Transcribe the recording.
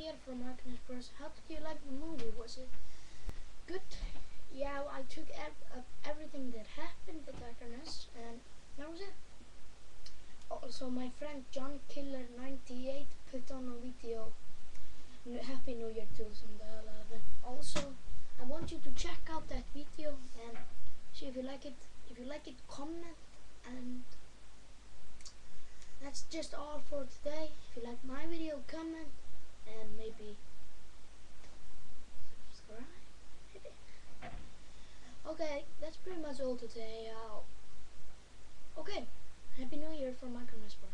Year from Microness Bros. How did you like the movie? Was it good? Yeah, I took everything that happened with Microness, and that was it. Also, my friend John Killer 98 put on a video. Happy New Year 2011. Also, I want you to check out that video and see if you like it. If you like it, comment. And that's just all for today. If you like my video, comment and maybe subscribe. Maybe. Okay, that's pretty much all today. Okay, Happy New Year from Microness Bros.